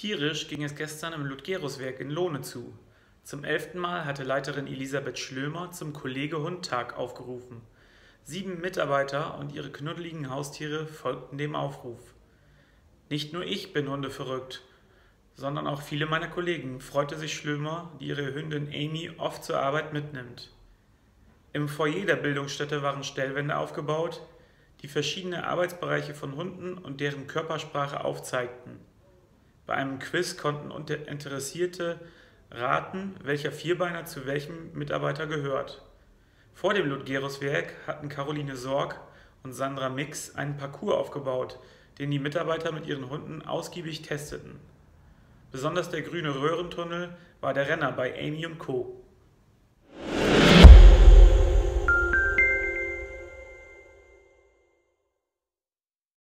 Tierisch ging es gestern im Ludgeruswerk in Lohne zu. Zum 11. Mal hatte Leiterin Elisabeth Schlömer zum Kollege-Hund-Tag aufgerufen. 7 Mitarbeiter und ihre knuddeligen Haustiere folgten dem Aufruf. Nicht nur ich bin hundeverrückt, sondern auch viele meiner Kollegen, freute sich Schlömer, die ihre Hündin Amy oft zur Arbeit mitnimmt. Im Foyer der Bildungsstätte waren Stellwände aufgebaut, die verschiedene Arbeitsbereiche von Hunden und deren Körpersprache aufzeigten. Bei einem Quiz konnten Interessierte raten, welcher Vierbeiner zu welchem Mitarbeiter gehört. Vor dem Ludgeruswerk hatten Caroline Sorg und Sandra Mix einen Parcours aufgebaut, den die Mitarbeiter mit ihren Hunden ausgiebig testeten. Besonders der grüne Röhrentunnel war der Renner bei Amy und Co.